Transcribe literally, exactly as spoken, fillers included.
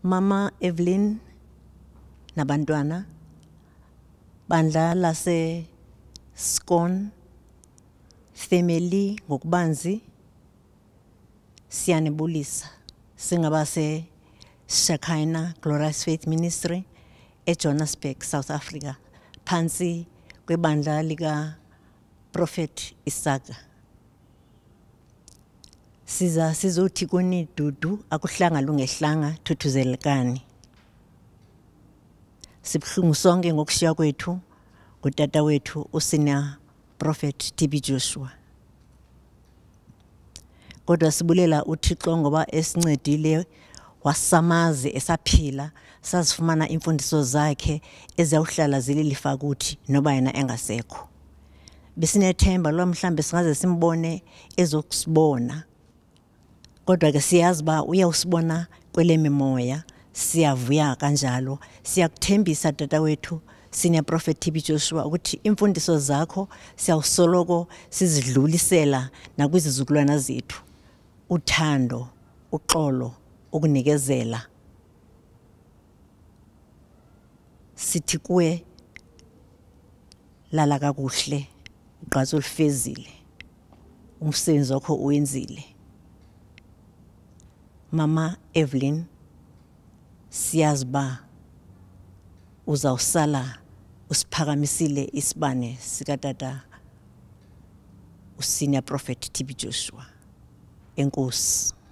Mama Evelyn nabantwana bandla lase Scone family ngokubanzi siyanebulisa singabase Shekinah Glorious Faith Ministry eJohannesburg, South Africa, phansi kwebandla lika Prophet Isaka. Siza sizothi kuni dudu akuhlanga lungehlanga thuthuzelekani. Sibhlungu sonke ngokushiya kwethu ngutata wethu usina Prophet T B Joshua. Kodwa sibulela uThixo ngoba esincedile wasamazi esaphila sazifumana imfundiso zakhe ezawuhlala zililifa kuthi noba yena engasekho. Bisinethemba lo mhlambe singaze simbone ezokusibona. Kodwa ke siyazi ba uyawusibona kwele mimoya, siyavuya kanjalo, siyakuthembisa tata wethu senior Prophet T B Joshua ukuthi imfundiso zakho siyawusoloko sizidlulisela nakwizizukulwana zethu. Uthando, uxolo, ukunikezela. Sithi kuwe lala kakuhle, uqhaza ulifezile. Umsebenzi wakho uwenzile. Mama Evelyn, siyazi ba uzawusala usiphakamisile isibane sikatata usenior Prophet T B Joshua. Enkosi.